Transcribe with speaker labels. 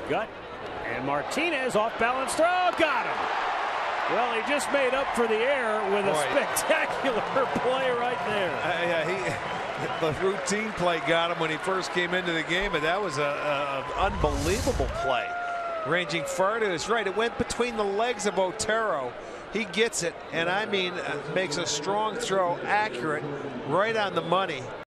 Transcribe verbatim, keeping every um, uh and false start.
Speaker 1: gut. And Martinez off balance throw, got him. Well, he just made up for the air with a Boy. spectacular play right there.
Speaker 2: Uh, yeah, he, the routine play got him when he first came into the game, but that was a, a unbelievable play, ranging far to his right. It went between the legs of Otero. He gets it, and I mean, uh, makes a strong throw, accurate, right on the money.